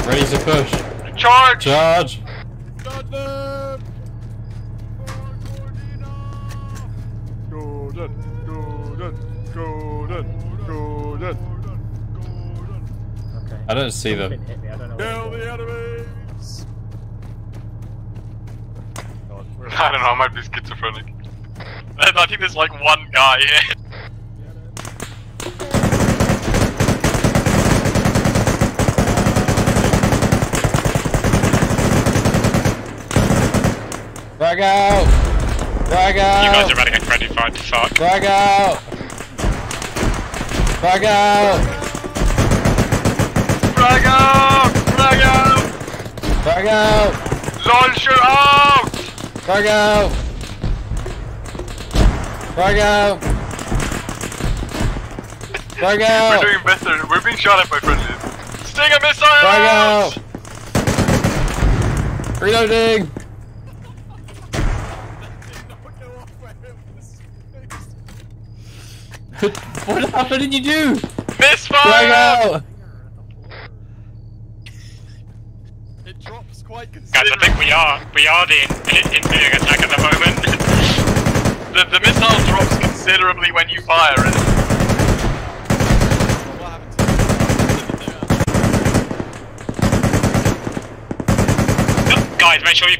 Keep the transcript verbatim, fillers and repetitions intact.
Ready to push. Charge! Charge! Charge them! Gordon, Gordon, Gordon, Gordon. Okay. I don't see them. Something hit me, I don't know Kill what it the enemies! God, we're I don't know, I might be schizophrenic. I think there's like one guy here. Frag out! Frag out! You guys are ready, ready for to fuck. Frag out! Frag out! Frag out! Frag out! Frag out! Launcher out! Frag out! Frag out! Frag out! We're doing better. We're being shot at by friendlies. Stinger missile! Frag out! Reloading! What happened did you do? Misfire! Frag out! It drops quite Guys, I considerably. think we are we are the in, in, ensuing attack at the moment. the the missile drops considerably when you fire it. What happened to Guys, make sure you